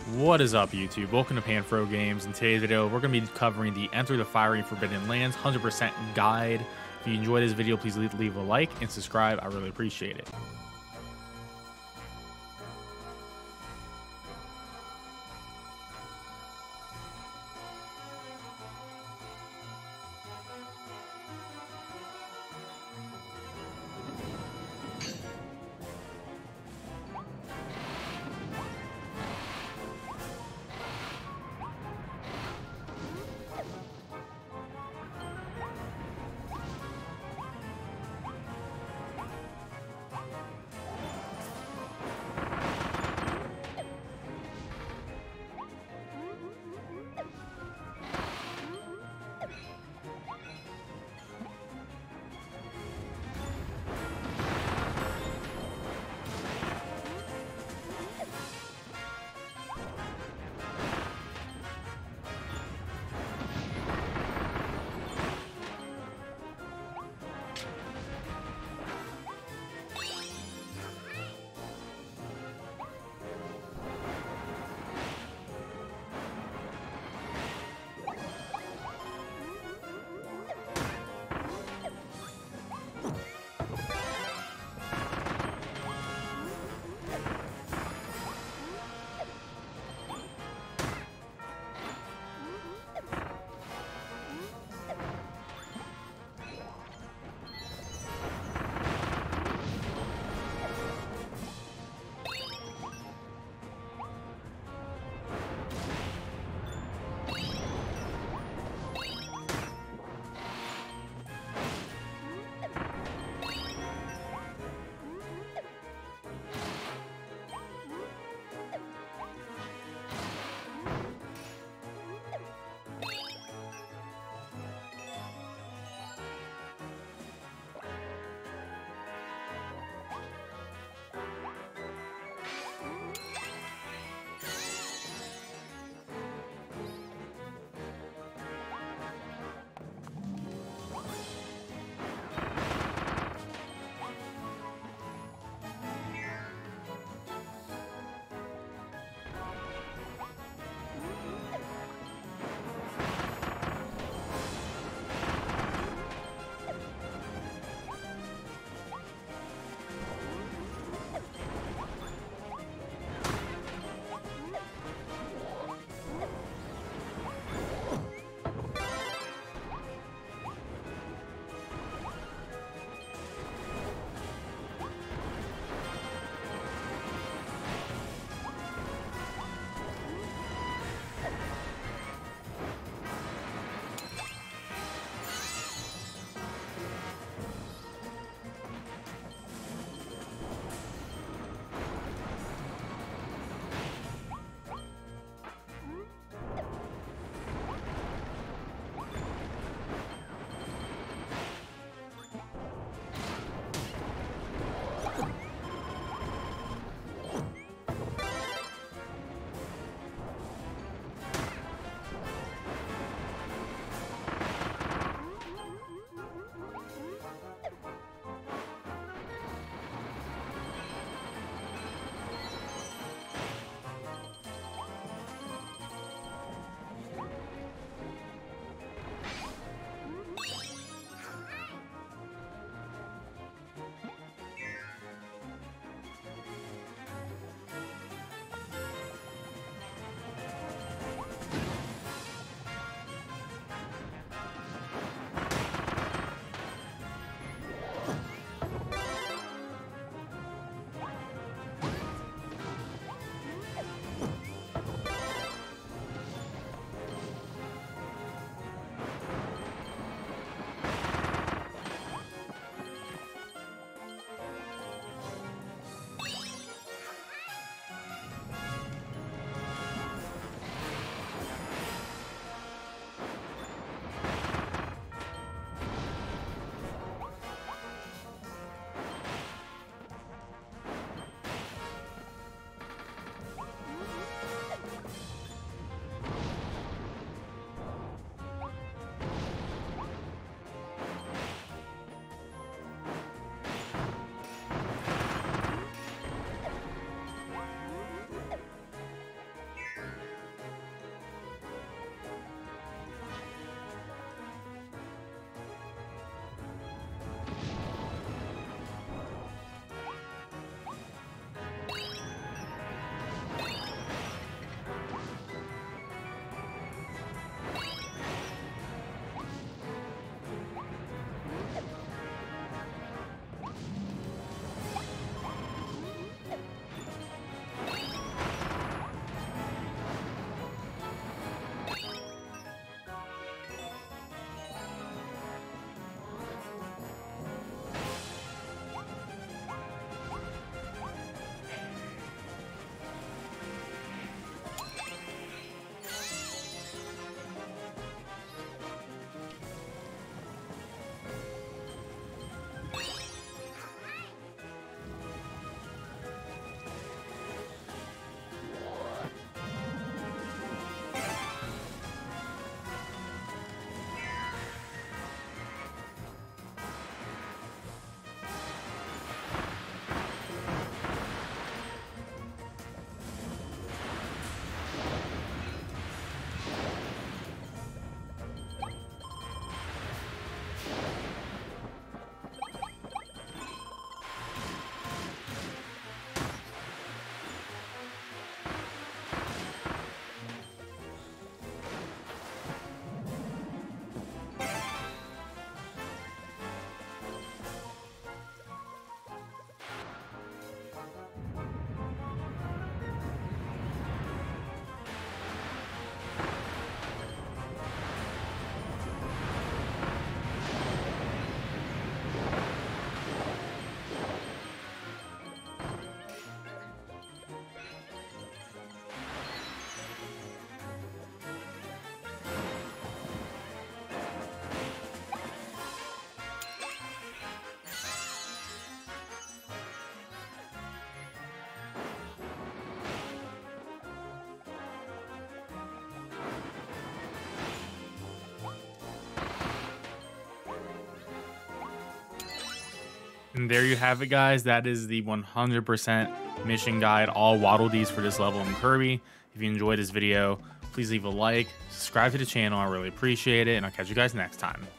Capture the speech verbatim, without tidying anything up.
What is up, YouTube? Welcome to Panfro Games. In today's video, we're going to be covering the Enter the Fiery Forbidden Lands one hundred percent guide. If you enjoyed this video, please leave, leave a like and subscribe. I really appreciate it. And there you have it, guys. That is the one hundred percent mission guide, all Waddle Dees for this level in Kirby. If you enjoyed this video, please leave a like, subscribe to the channel. I really appreciate it, and I'll catch you guys next time.